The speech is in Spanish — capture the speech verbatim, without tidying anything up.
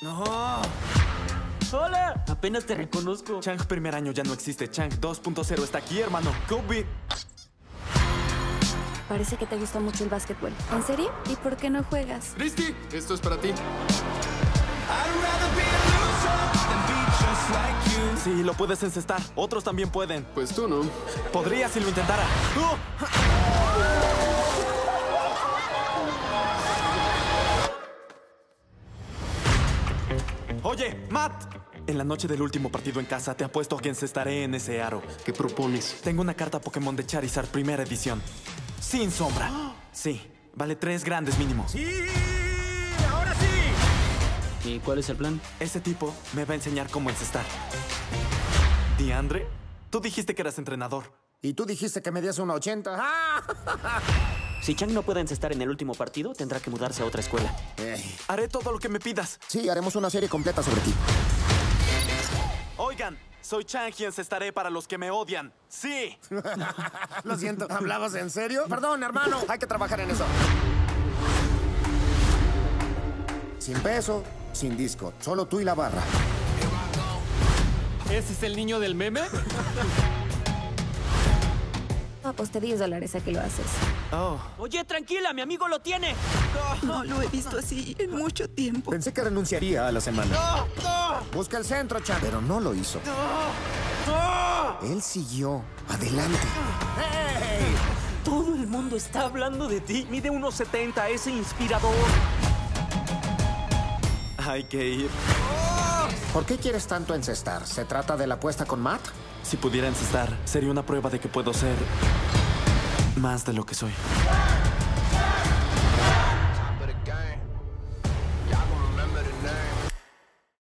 No. ¡Hola! Apenas te reconozco. Chang primer año ya no existe. Chang dos punto cero está aquí, hermano. Go big. Parece que te gusta mucho el básquetbol. ¿En serio? ¿Y por qué no juegas? Christy, esto es para ti. Sí, lo puedes encestar. Otros también pueden. Pues tú no. Podría si lo intentara. ¡Oh! Oye, Matt. En la noche del último partido en casa te apuesto a que encestaré en ese aro. ¿Qué propones? Tengo una carta Pokémon de Charizard primera edición. Sin sombra. Sí, vale tres grandes mínimo. ¡Sí! ¡Ahora sí! ¿Y cuál es el plan? Ese tipo me va a enseñar cómo encestar. ¿Diandre? Tú dijiste que eras entrenador. Y tú dijiste que medías una ochenta. ¡Ah! Si Chang no puede encestar en el último partido, tendrá que mudarse a otra escuela. Eh, Haré todo lo que me pidas. Sí, haremos una serie completa sobre ti. Oigan, soy Chang y encestaré para los que me odian. ¡Sí! Lo siento, ¿hablabas en serio? Perdón, hermano, hay que trabajar en eso. Sin peso, sin disco, solo tú y la barra. ¿Ese es el niño del meme? Aposté diez dólares a que lo haces. Oh, Oye, tranquila, mi amigo lo tiene. No lo he visto así en mucho tiempo. Pensé que renunciaría a la semana. Busca el centro, Chan. Pero no lo hizo. Él siguió. Adelante. ¡Hey! Todo el mundo está hablando de ti. Mide uno setenta, ese inspirador. hay que ir. ¿Por qué quieres tanto encestar? ¿Se trata de la apuesta con Matt? Si pudiera encestar, sería una prueba de que puedo ser más de lo que soy.